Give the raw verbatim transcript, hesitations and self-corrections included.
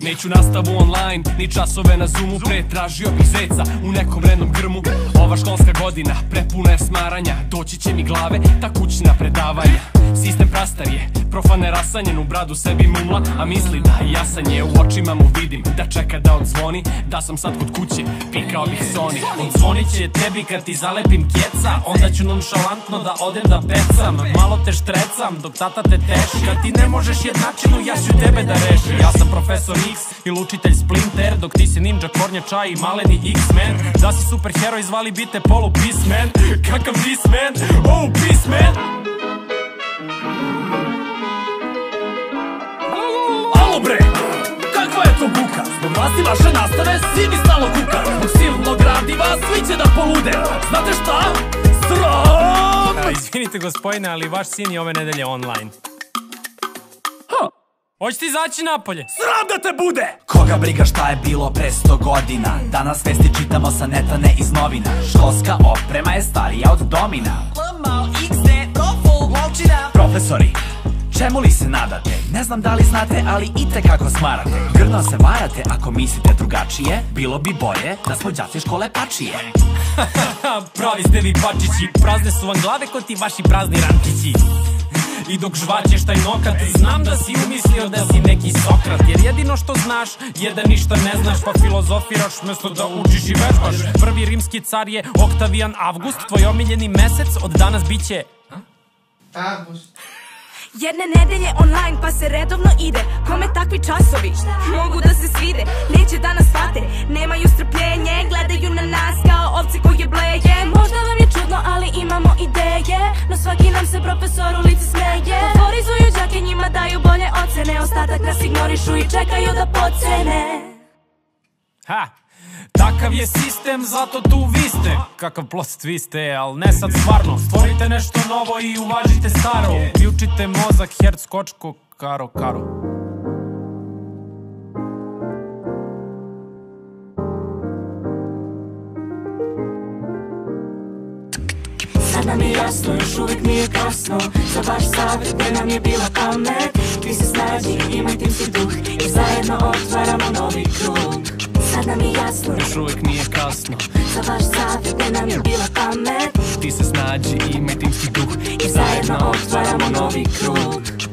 Neću nastavu online, ni časove na Zoomu. Pretražio bih zeca u nekom vrednom grmu. Ova školska godina prepuna je smaranja. Doći će mi glave ta kućna predavanja. Sistem prastar je, profan je rasanjen. U bradu sebi mumla, a misli da jasan je. U očima mu vidim da čeka da odzvoni. Da sam sad kod kuće, pikao bih Sony. Odzvonit će tebi kad ti zalepim keca. Onda ću nonšalantno da odem da pecam. Malo te štrecam dok tata te teši. Kad ti ne možeš jednačinu, ja ću tebe da rešim. Ja sam profesor X ili učitelj Splinter, dok ti si ninja, kornjača i maleni X-Men. Da si superheroj, zvali bi te polu Peaceman. Kakav Peaceman? Oh, Peaceman! Alo bre, kakva je to buka? Zbog vlasti vaše nastave svi mi stalo kuka. Zbog silnog gradiva svi će da polude. Znate šta? Sram! Izvinite gospodine, ali vaš sin je ove nedelje online. Hoćete izaći napolje? Sram da te bude! Koga briga šta je bilo pre sto godina. Danas vesti čitamo sa neta, ne iz novina. Školska oprema je starija od domina. L-mal, X-ne, proful, lovčina. Profesori, čemu li se nadate? Ne znam da li znate, ali i tekako smarate. Grdno se varate ako mislite drugačije. Bilo bi bolje da smo đaci škole pačije. Pravi ste vi pačići. Prazne su vam glave ko ti vaši prazni rančići. I dok žvaćeš taj nokat, znam da si umislio da si neki Sokrat. Jer jedino što znaš je da ništa ne znaš, pa filozofiraš mesto da učiš i vežbaš. Prvi rimski car je Oktavijan Avgust. Tvoj omiljeni mesec od danas bit će Avgust. Jedne nedelje online pa se redovno ide. Kome takvi časovi mogu da se svide. Neće da nas shvate, nemaju strpljenje. Gledaju na nas kao ovce koje bleje. Možda vam je čudno, ali imamo ideje. No svaki nam se profesor u lice smeje. Favorizuju đake, njima daju bolje ocene. Ostatak nas ignorišu i čekaju da pocene. Ha! Takav je sistem, zato tu vi ste. Kakav plot twist je, al ne sad stvarno. Stvorite nešto novo i uvažite staro. Uključite mozak, herc, kočko, karo, karo. Sad nam je jasno, još uvijek nije kasno. Za vaš savjet gdje nam je bila pamet. Ti se snađi, imaj timski duh i zajedno otvaramo novi krug. Sad nam je jasno, još uvijek nije kasno. Za vaš savjet gdje nam je bila pamet. Ti se snađi, imaj timski duh i zajedno otvaramo novi krug.